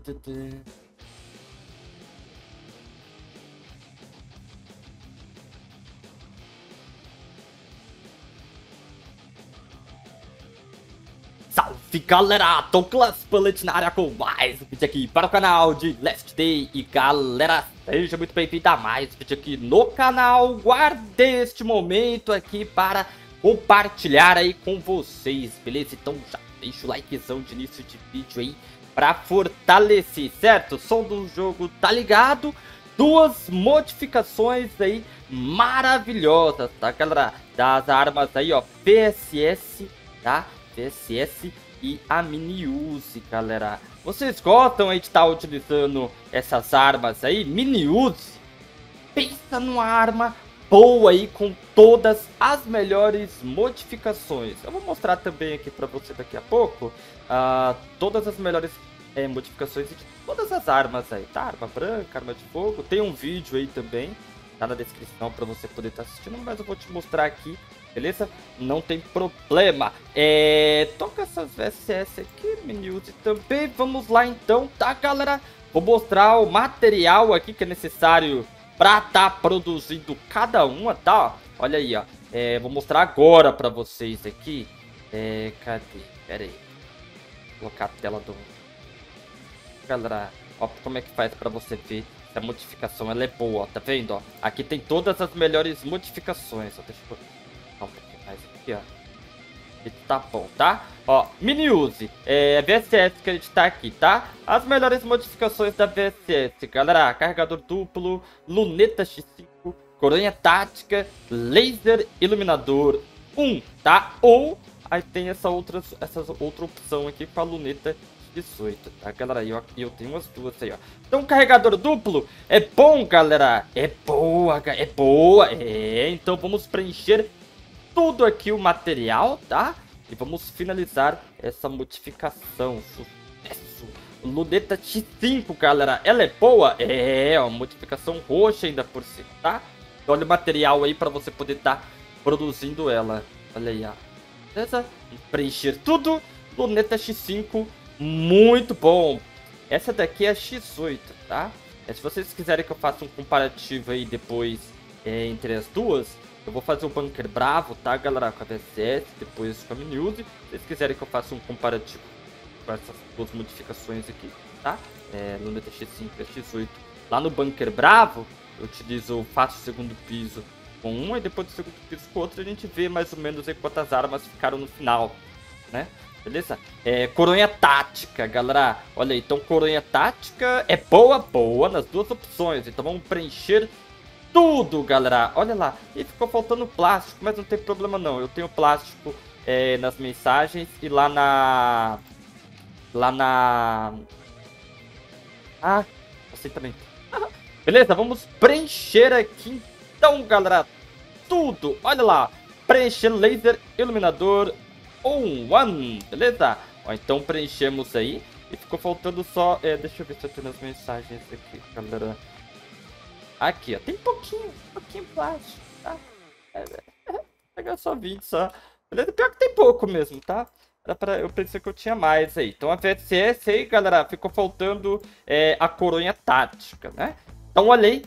Salve galera, Douglas Bullet na área com mais um vídeo aqui para o canal de Last Day. E galera, seja muito bem-vindo a mais um vídeo aqui no canal. Guardei este momento aqui para compartilhar aí com vocês, beleza? Então já deixa o likezão de início de vídeo aí para fortalecer, certo? O som do jogo tá ligado. Duas modificações aí maravilhosas, tá galera? Das armas aí, ó, PSS, tá? PSS e a Mini Uzi, galera. Vocês gostam aí de estar utilizando essas armas aí? Mini Uzi, pensa numa arma boa aí com todas as melhores modificações. Eu vou mostrar também aqui para você daqui a pouco todas as melhores modificações de todas as armas aí, tá? Arma branca, arma de fogo. Tem um vídeo aí também, tá na descrição para você poder estar assistindo, mas eu vou te mostrar aqui. Beleza? Não tem problema. Toca essas VSS aqui, Mini Uzi também. Vamos lá então, tá galera? Vou mostrar o material aqui que é necessário para estar produzindo cada uma, tá? Olha aí, ó. Vou mostrar agora para vocês aqui. Cadê? Pera aí. Vou colocar a tela do... Galera, ó, como é que faz para você ver se a modificação ela é boa, ó, tá vendo? Ó? Aqui tem todas as melhores modificações. Ó, deixa eu... um pouquinho mais aqui, ó. E tá bom, tá? Ó, Mini Uzi, VSS que a gente tá aqui, tá? As melhores modificações da VSS, galera. Carregador duplo, luneta X5, coronha tática, laser iluminador 1, tá? Ou aí tem essa outra opção aqui com a luneta 18, tá, galera? E eu tenho umas duas aí, ó. Então, carregador duplo é bom, galera. É boa, é boa. Então vamos preencher tudo aqui o material, tá? E vamos finalizar essa modificação. Sucesso! Luneta X5, galera. Ela é boa? É, ó, modificação roxa ainda por cima, tá? Então, olha o material aí para você poder estar produzindo ela. Olha aí, ó. Beleza? Preencher tudo. Luneta X5, muito bom. Essa daqui é a X8, tá? Se vocês quiserem que eu faça um comparativo aí depois entre as duas, eu vou fazer o Bunker Bravo, tá, galera? Com a VSS, depois com a Mini Uzi. Se vocês quiserem que eu faça um comparativo com essas duas modificações aqui, tá? Luneta X5 e X8. Lá no Bunker Bravo, eu utilizo, faço o segundo piso com um e depois do segundo piso com o outro. A gente vê mais ou menos aí quantas armas ficaram no final, né? Beleza? Coronha tática, galera. Olha aí, então coronha tática é boa nas duas opções. Então vamos preencher tudo, galera. Olha lá. E ficou faltando plástico, mas não tem problema não. Eu tenho plástico nas mensagens e lá na... Ah, assim também. Beleza, vamos preencher aqui então, galera. Tudo. Olha lá. Preencher laser iluminador 1, beleza? Ó, então preenchemos aí. E ficou faltando só... deixa eu ver se eu tenho as mensagens aqui, galera. Aqui, ó, tem pouquinho plástico, tá? Pegar só 20 só. Beleza? Pior que tem pouco mesmo, tá? Eu pensei que eu tinha mais aí. Então a VSS aí, galera, ficou faltando a coronha tática, né? Então olha aí.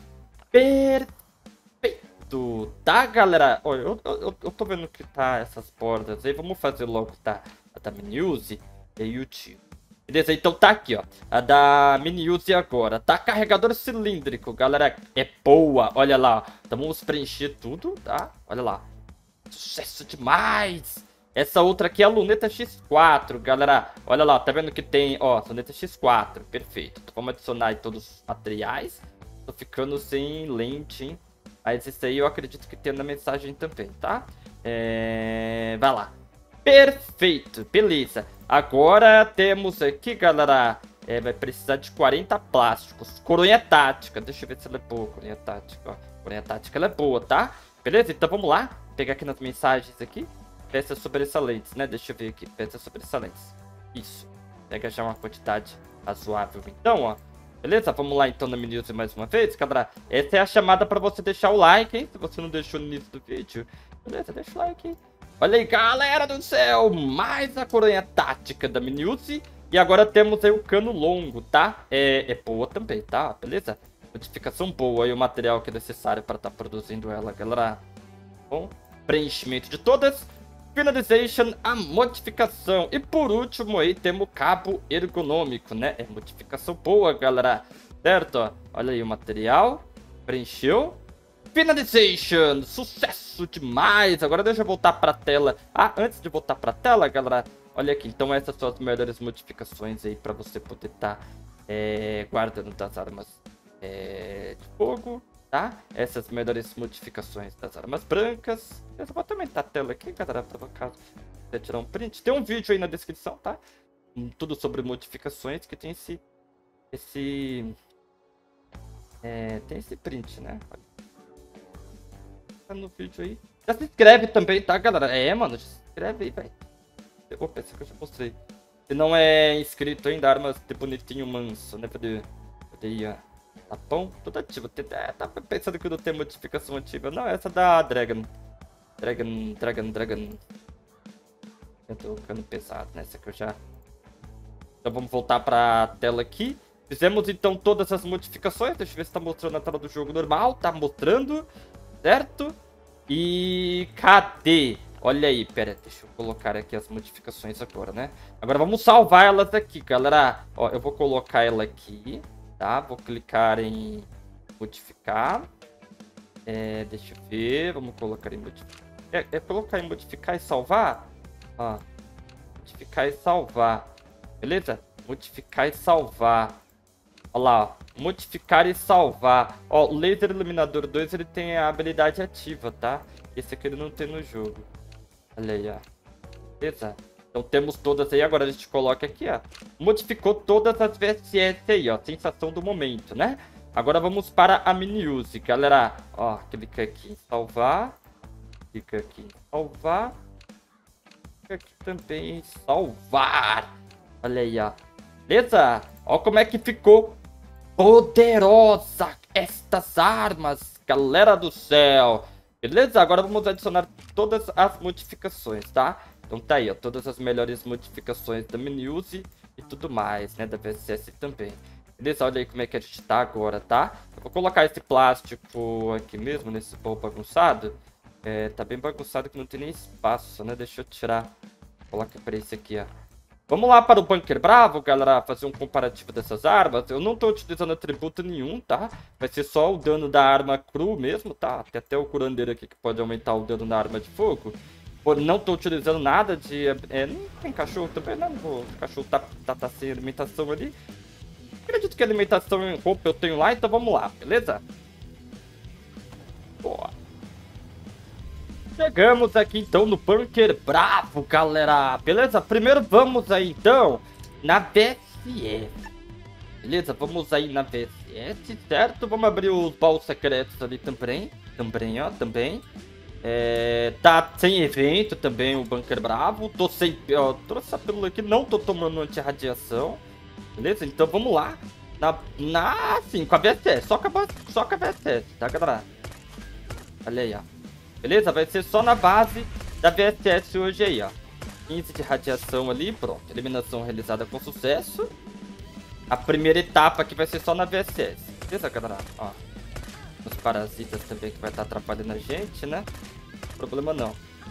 Perfeito, tá, galera? Olha, eu tô vendo que tá essas bordas aí. Vamos fazer logo, tá? A da Mini Uzi e o tio. Beleza, então tá aqui, ó. A da Mini Uzi agora. Tá, carregador cilíndrico, galera. É boa, olha lá. Então vamos preencher tudo, tá? Olha lá. Sucesso demais! Essa outra aqui é a luneta X4, galera. Olha lá, tá vendo que tem, ó, luneta X4. Perfeito. Então vamos adicionar aí todos os materiais. Tô ficando sem lente, hein? Mas esse aí eu acredito que tem na mensagem também, tá? Vai lá. Perfeito, beleza. Agora temos aqui, galera, vai precisar de 40 plásticos. Coronha tática, deixa eu ver se ela é boa, coronha tática, ó. Coronha tática, ela é boa, tá? Beleza, então vamos lá. Vou pegar aqui nas mensagens aqui. Peças sobressalentes, né? Deixa eu ver aqui, peças sobressalentes. Isso, pega já uma quantidade razoável. Então, ó, beleza? Vamos lá então na Mini Uzi mais uma vez, galera. Essa é a chamada para você deixar o like, hein? Se você não deixou no início do vídeo. Beleza, deixa o like, hein? Olha aí, galera do céu, mais a coronha tática da Mini Uzi E agora temos aí o cano longo, tá? É boa também, tá? Beleza? Modificação boa aí o material que é necessário para estar produzindo ela, galera. Bom, preenchimento de todas. Finalization, a modificação. E por último aí temos o cabo ergonômico, né? É modificação boa, galera. Certo, ó. Olha aí o material. Preencheu. Finalization, sucesso demais. Agora deixa eu voltar para a tela. Ah, antes de voltar para a tela, galera, olha aqui. Então essas são as melhores modificações aí para você poder estar guardando das armas de fogo, tá? Essas melhores modificações das armas brancas. Eu vou também a tela aqui, galera, para caso você tirar um print. Tem um vídeo aí na descrição, tá? Tudo sobre modificações que tem tem esse print, né? Tá no vídeo aí. Já se inscreve também, tá, galera? Mano, se inscreve aí, velho. Opa, esse aqui eu já mostrei. Se não é inscrito ainda, armas de bonitinho manso, né? Poder ir, ó. Tá bom? Tudo ativo. Tá pensando que não tem modificação ativa. Não, essa da Dragon. Dragon. Eu tô ficando pesado, né? Essa aqui eu já... Então vamos voltar pra tela aqui. Fizemos então todas as modificações. Deixa eu ver se tá mostrando na tela do jogo normal. Tá mostrando. Certo? E cadê? Olha aí, pera, deixa eu colocar aqui as modificações agora, né? Agora vamos salvar elas aqui, galera. Ó, eu vou colocar ela aqui, tá? Vou clicar em modificar. Deixa eu ver, vamos colocar em modificar. Colocar em modificar e salvar? Ó, modificar e salvar. Beleza? Modificar e salvar. Olha lá, ó. Modificar e salvar. Ó, o Laser Iluminador 2, ele tem a habilidade ativa, tá? Esse aqui ele não tem no jogo. Olha aí, ó. Beleza? Então temos todas aí. Agora a gente coloca aqui, ó. Modificou todas as VSS aí, ó. Sensação do momento, né? Agora vamos para a mini-use, galera. Ó, clica aqui em salvar. Clica aqui em salvar. Clica aqui também em salvar. Olha aí, ó. Beleza? Ó como é que ficou poderosa estas armas, galera do céu. Beleza? Agora vamos adicionar todas as modificações, tá? Então tá aí, ó, todas as melhores modificações da mini-use e tudo mais, né? Da VSS também. Beleza? Olha aí como é que a gente tá agora, tá? Eu vou colocar esse plástico aqui mesmo, nesse baú bagunçado. Tá bem bagunçado que não tem nem espaço, né? Deixa eu tirar. Coloca pra esse aqui, ó. Vamos lá para o Bunker Bravo, galera, fazer um comparativo dessas armas. Eu não tô utilizando atributo nenhum, tá? Vai ser só o dano da arma cru mesmo, tá? Tem até o curandeiro aqui que pode aumentar o dano da arma de fogo. Não tô utilizando nada de... não tem cachorro também, não. O cachorro tá sem alimentação ali. Acredito que alimentação em roupa eu tenho lá, então vamos lá, beleza? Boa. Chegamos aqui então no Bunker Bravo, galera. Beleza? Primeiro vamos aí então na VSS. Beleza? Vamos aí na VSS, certo? Vamos abrir os baús secretos ali também. Também. Tá sem evento também o Bunker Bravo. Tô sem... Ó, trouxe essa pílula aqui, não tô tomando anti-radiação. Beleza? Então vamos lá. Sim, com a VSS. Só com a VSS, tá, galera? Olha aí, ó. Beleza? Vai ser só na base da VSS hoje aí, ó. 15 de radiação ali, pronto. Eliminação realizada com sucesso. A primeira etapa aqui vai ser só na VSS. Beleza, galera? Ó. Os parasitas também que vai estar atrapalhando a gente, né? Problema não.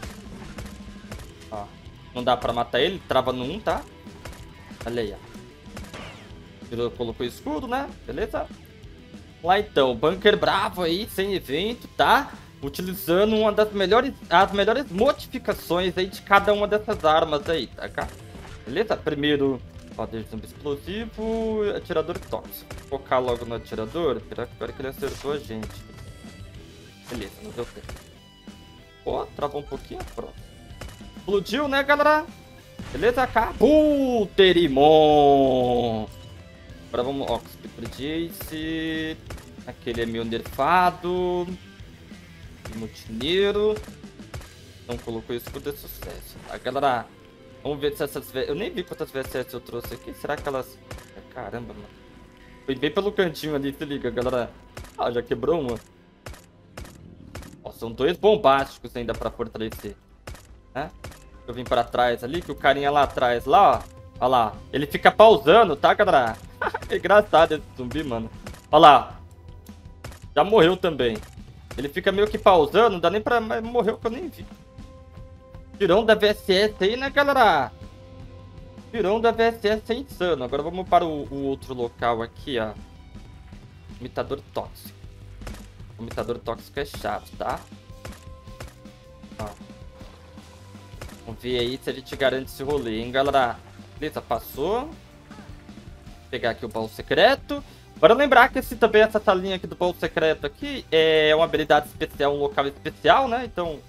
Ó. Não dá pra matar ele, trava no 1, tá? Olha aí, ó. Colocou escudo, né? Beleza? Vamos lá então. Bunker Bravo aí, sem evento, tá? Utilizando as melhores modificações aí de cada uma dessas armas aí, tá, cara? Beleza? Primeiro, ó, deixa zumbi explosivo, atirador tóxico. Vou focar logo no atirador, espero que ele acertou a gente. Beleza, não deu tempo. Ó, travou um pouquinho, pronto. Explodiu, né, galera? Beleza? Acabou, Terimon! Agora vamos, ó, Speed Jace. Aquele é meio nerfado. Mutineiro. Não colocou escudo de sucesso. Tá, galera? Vamos ver se essas... Eu nem vi quantas VSS eu trouxe aqui. Será que elas... Caramba, mano. Foi bem pelo cantinho ali, se liga, galera. Ah, já quebrou uma. Ó, são dois bombásticos ainda pra fortalecer. Né? Eu vim pra trás ali, que o carinha lá atrás, lá, ó. Olha lá. Ele fica pausando, tá, galera? É engraçado esse zumbi, mano. Olha lá. Já morreu também. Ele fica meio que pausando, não dá nem pra... Mas morreu que eu nem vi. Tirão da VSS aí, né, galera? Tirão da VSS é insano. Agora vamos para o outro local aqui, ó. Imitador tóxico. O imitador tóxico é chato, tá? Ó. Vamos ver aí se ele te garante esse rolê, hein, galera? Beleza, passou. Vou pegar aqui o baú secreto. Bora lembrar que essa salinha aqui do baú secreto aqui é uma habilidade especial, um local especial, né? Então... Vou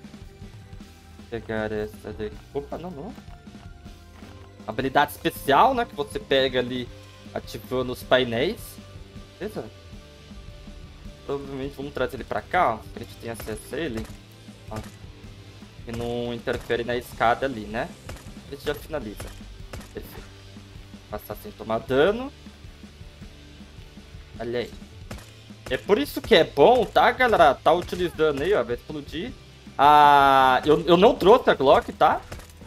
pegar essa daqui. Opa, não. Habilidade especial, né? Que você pega ali ativando os painéis. Beleza? Provavelmente vamos trazer ele pra cá, ó. Que a gente tem acesso a ele. Ó. E não interfere na escada ali, né? A gente já finaliza. Perfeito. Passar sem tomar dano. Olha aí. É por isso que é bom, tá, galera? Tá utilizando aí, ó. Vai explodir. Eu não trouxe a Glock, tá?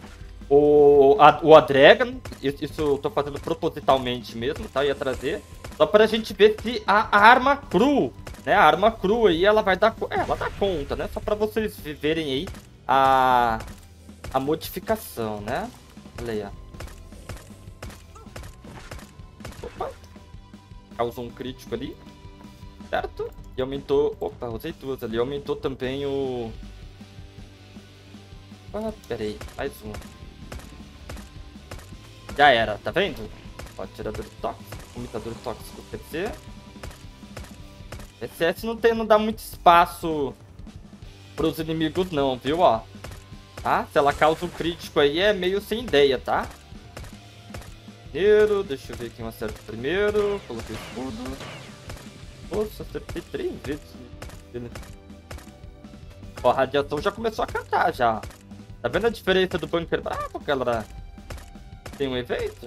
A Dragon. Isso eu tô fazendo propositalmente mesmo, tá? Ia trazer. Só pra gente ver se a arma cru, né? A arma cru aí, ela vai dar... ela dá conta, né? Só pra vocês verem aí a modificação, né? Olha aí, ó. Opa. Causou um crítico ali. Certo? E aumentou... Opa, usei duas ali. Aumentou também o... Ah, pera aí. Mais um. Já era, tá vendo? Ó, tirador tóxico. Imitador tóxico PC. SS não dá muito espaço pros inimigos não, viu, ó. Tá? Se ela causa um crítico aí, é meio sem ideia, tá? Primeiro, deixa eu ver quem eu acerto primeiro. Coloquei escudo. Nossa, acertei 3 vezes. Ó, a radiação já começou a cantar, já. Tá vendo a diferença do bunker bravo, galera? Tem um evento?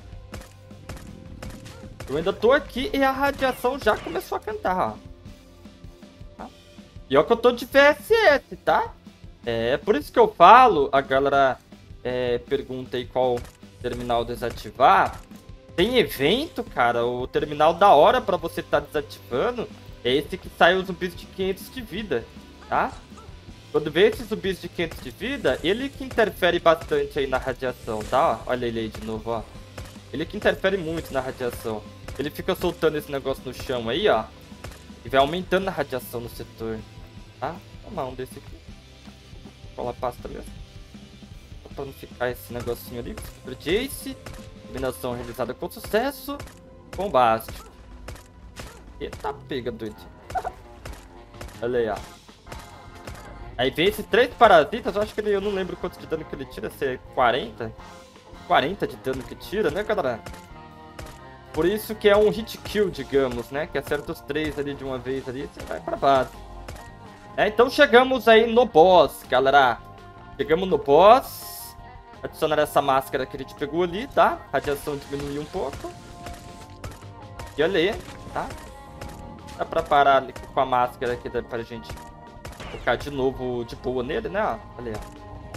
Eu ainda tô aqui e a radiação já começou a cantar, ó. Tá? E ó que eu tô de VSS, tá? É por isso que eu falo, a galera pergunta aí qual terminal desativar. Tem evento, cara, o terminal da hora pra você tá desativando é esse que sai os zumbis de 500 de vida, tá? Quando vê esses zumbis de 500 de vida, ele que interfere bastante aí na radiação, tá? Olha ele aí de novo, ó. Ele que interfere muito na radiação. Ele fica soltando esse negócio no chão aí, ó. E vai aumentando a radiação no setor, tá? Vou tomar um desse aqui. Cola a pasta mesmo. Só pra não ficar esse negocinho ali. Super Jace. Combinação realizada com sucesso. Bombástico. Eita pega, doido. Olha aí, ó. Aí vem esses 3 parasitas. Eu acho que eu não lembro quanto de dano que ele tira. Se é 40? 40 de dano que tira, né, galera? Por isso que é um hit kill, digamos, né? Que acerta os 3 ali de uma vez ali, você vai pra base. Então chegamos aí no boss, galera. Chegamos no boss. Adicionar essa máscara que a gente pegou ali, tá? Radiação diminuiu um pouco. E olha aí, tá? Dá pra parar ali com a máscara aqui, dá pra gente focar de novo de boa nele, né? Olha aí,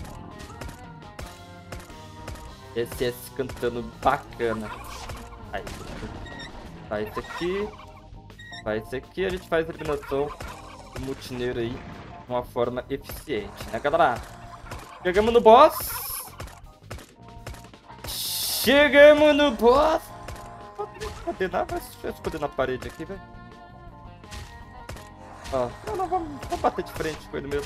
ó. SS cantando bacana. Aí, vai esse aqui. Vai esse aqui. A gente faz a eliminação do mutineiro aí de uma forma eficiente, né, galera? Chegamos no boss. Chegamos no boss. Cadê nada? Deixa eu esconder na parede aqui, velho. Ó, não, vamos bater de frente com ele mesmo.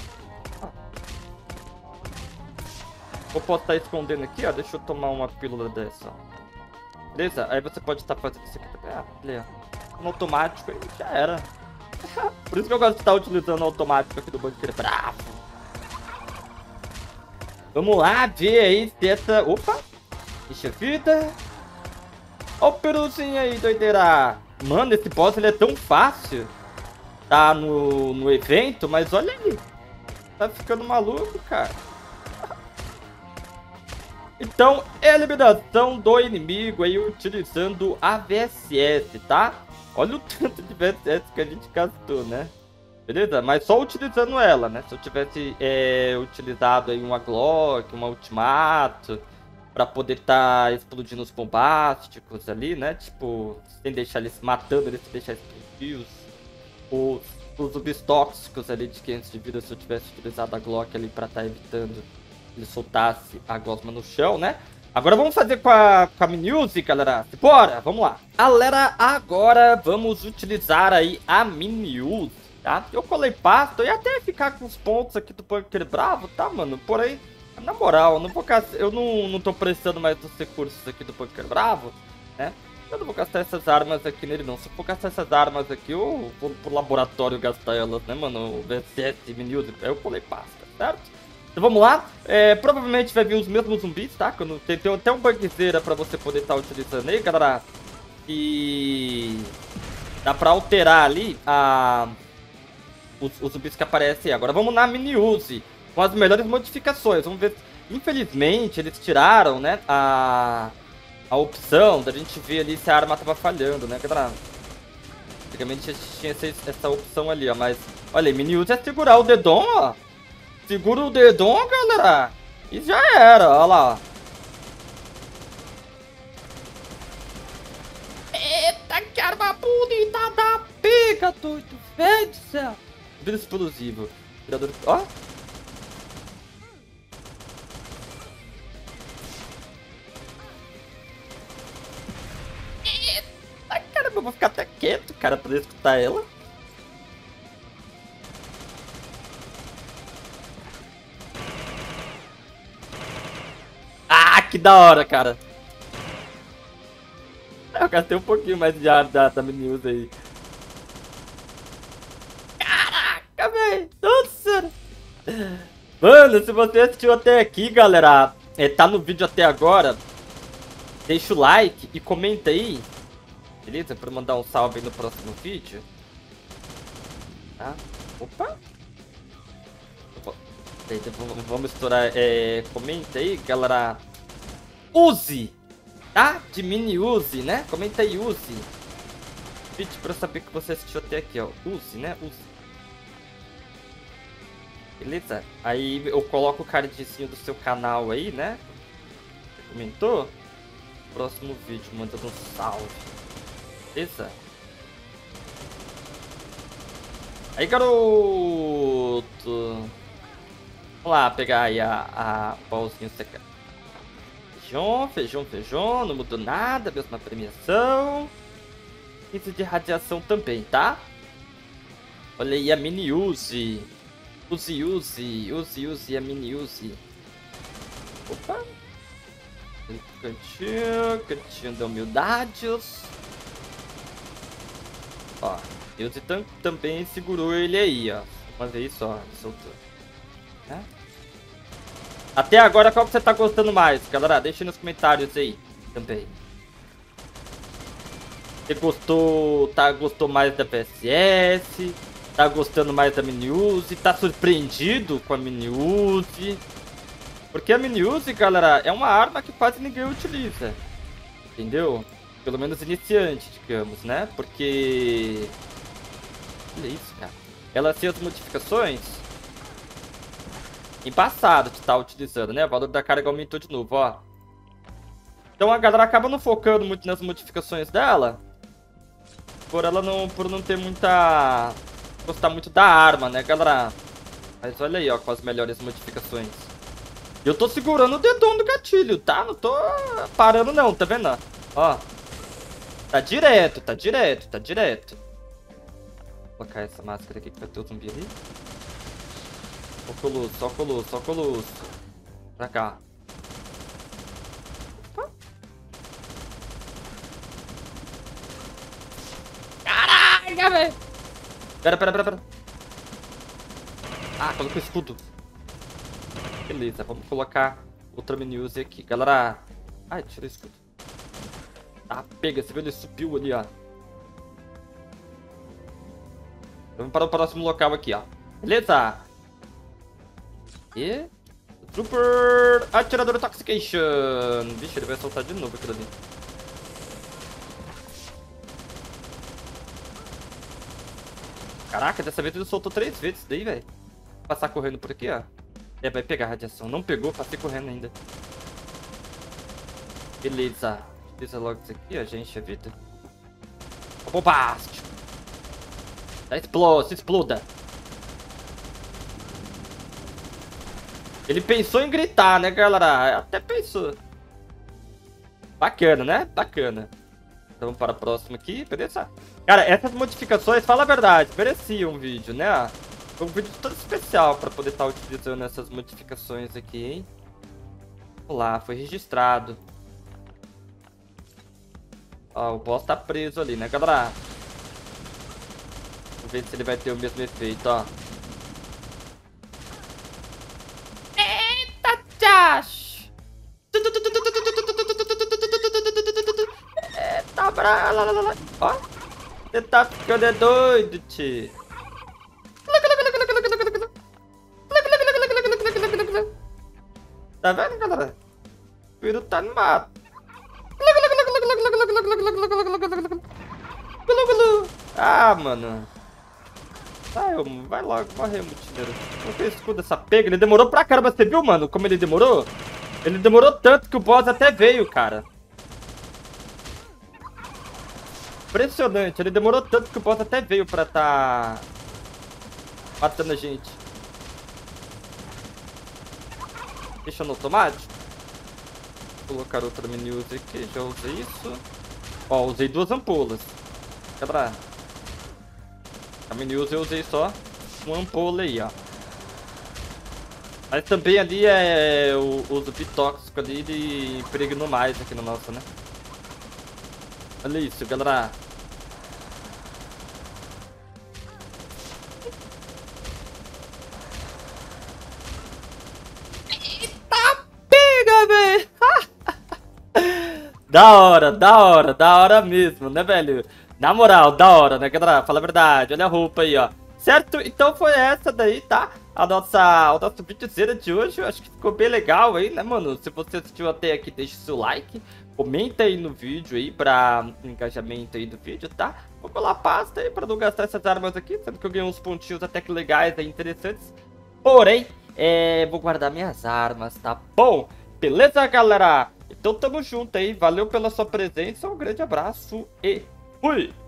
Eu posso estar escondendo aqui, ó. Deixa eu tomar uma pílula dessa, ó. Beleza? Aí você pode estar fazendo isso aqui também. Beleza. No automático aí já era. Por isso que eu gosto de estar utilizando o automático aqui do bunker bravo. Vamos lá ver aí se essa... Opa! Deixa vida. Ó o peruzinho aí, doideira. Mano, esse boss ele é tão fácil. Tá no evento, mas olha aí. Tá ficando maluco, cara. Então, eliminação do inimigo aí utilizando a VSS, tá? Olha o tanto de VSS que a gente gastou, né? Beleza? Mas só utilizando ela, né? Se eu tivesse utilizado aí uma Glock, uma Ultimato, Pra poder tá explodindo os bombásticos ali, né? Tipo, sem deixar eles matando, eles sem deixar explodir os, os zumbis tóxicos ali de 500 de vida. Se eu tivesse utilizado a Glock ali pra tá evitando que ele soltasse a gosma no chão, né? Agora vamos fazer com a Mini-Uzi, galera. Bora, vamos lá. Galera, agora vamos utilizar aí a Mini-Uzi, tá? Eu colei pasto e até ficar com os pontos aqui do Bunker Bravo, tá, mano? Porém, na moral, eu não tô precisando mais dos recursos aqui do Bunker Bravo, né? Eu não vou gastar essas armas aqui nele, não. Se eu for gastar essas armas aqui, eu vou pro laboratório gastar elas, né, mano? O VSS, Mini-Uzi, eu colei pasta, certo? Então vamos lá. Provavelmente vai vir os mesmos zumbis, tá? Tem até um bugzeira pra você poder estar utilizando aí, galera. E dá pra alterar ali os zumbis que aparecem aí. Agora vamos na Mini-Uzi com as melhores modificações. Vamos ver. Infelizmente, eles tiraram, né, a opção da gente ver ali se a arma tava falhando, né, galera? Antigamente a gente tinha essa opção ali, ó. Mas, olha aí, Mini-Uzi é segurar o dedão, ó. Segura o dedão, galera. E já era, olha lá. Eita, que arma bonita da pica, doido. Velho do céu. Vira explosivo. Tirador. Ó. Eita, caramba, eu vou ficar até quieto, cara, pra escutar ela. Ah, que da hora, cara. Eu gastei um pouquinho mais de ar da Mini-Uzi aí. Caraca, velho. Nossa. Mano, se você assistiu até aqui, galera, tá no vídeo até agora, deixa o like e comenta aí, beleza? Pra mandar um salve aí no próximo vídeo. Tá? Opa. Vamos estourar. Comenta aí, galera. Use, tá? De Mini-Uzi, né? Comenta aí, use. Vídeo pra eu saber que você assistiu até aqui, ó. Use, né? Use. Beleza? Aí eu coloco o cardzinho do seu canal aí, né? Você comentou? Próximo vídeo, mandando um salve. Beleza? Aí, garoto. Vamos lá, pegar aí a pauzinho secreto. Feijão, não mudou nada, mesma premiação. 15 de radiação também, tá? Olha aí a Mini-Uzi. Use a Mini-Uzi. Opa. Cantinho da humildade. Ó, Uzi também segurou ele aí, ó. Uma vez só, soltou. Né? Até agora, qual que você tá gostando mais, galera? Deixa nos comentários aí também. Você gostou mais da PSS? Tá gostando mais da Mini-Uzi? Tá surpreendido com a Mini-Uzi? Porque a Mini-Uzi, galera, é uma arma que quase ninguém utiliza. Entendeu? Pelo menos iniciante, digamos, né? Porque... olha isso, cara. Ela tem as modificações... embaçado de estar utilizando, né? O valor da carga aumentou de novo, ó. Então a galera acaba não focando muito nas modificações dela. Por não ter muita... gostar muito da arma, né, galera? Mas olha aí, ó, com as melhores modificações. Eu tô segurando o dedão do gatilho, tá? Não tô parando não, tá vendo? Ó. Tá direto. Vou colocar essa máscara aqui que vai ter o zumbi ali. Só colosso. Pra cá. Opa. Caraca, velho. Pera. Ah, colocou escudo. Beleza, vamos colocar outra Mini-Uzi aqui. Galera. Ai, tirei o escudo. Ah, pega, você viu? Ele subiu ali, ó. Vamos para o próximo local aqui, ó. Beleza? E... Trooper Atirador Toxication. Vixe, ele vai soltar de novo aquilo ali. Caraca, dessa vez ele soltou 3 vezes daí, velho. Passar correndo por aqui, ó. Vai pegar a radiação. Não pegou, passei correndo ainda. Beleza. Utiliza logo isso aqui, ó, gente, a vida. Bombástico. Tá explode, exploda. Ele pensou em gritar, né, galera? Até pensou. Bacana, né? Bacana. Então vamos para a próxima aqui, beleza? Cara, essas modificações, fala a verdade, mereciam um vídeo, né? Foi um vídeo todo especial para poder estar utilizando essas modificações aqui, hein? Vamos lá, foi registrado. Ó, o boss tá preso ali, né, galera? Vamos ver se ele vai ter o mesmo efeito, ó. Eita, Josh! Eita, brava! Ó, você tá ficando doido, tio. Tá vendo, galera? O peru tá no mato. Ah, mano. Vai logo, morre, mutineiro. Não tem escudo essa pega. Ele demorou pra caramba. Você viu, mano, como ele demorou? Ele demorou tanto que o boss até veio, cara. Impressionante. Ele demorou tanto que o boss até veio pra tá matando a gente. Deixa no automático. Vou colocar outra mini use aqui. Já usei isso. Ó, usei 2 ampolas. Quebrar. A mini use eu usei só uma ampola aí, ó. Mas também ali o uso bitóxico ali de impregno mais aqui no nosso, né? Olha isso, galera. Eita, pega, velho! Da hora mesmo, né, velho? Na moral, da hora, né, galera? Fala a verdade, olha a roupa aí, ó. Certo? Então foi essa daí, tá? O nosso videozeira de hoje. Eu acho que ficou bem legal aí, né, mano? Se você assistiu até aqui, deixa o seu like. Comenta aí no vídeo aí pra engajamento aí do vídeo, tá? Vou colar pasta aí pra não gastar essas armas aqui, sendo que eu ganhei uns pontinhos até que legais aí, interessantes. Porém, vou guardar minhas armas, tá bom? Beleza, galera? Então tamo junto aí. Valeu pela sua presença. Um grande abraço e fui!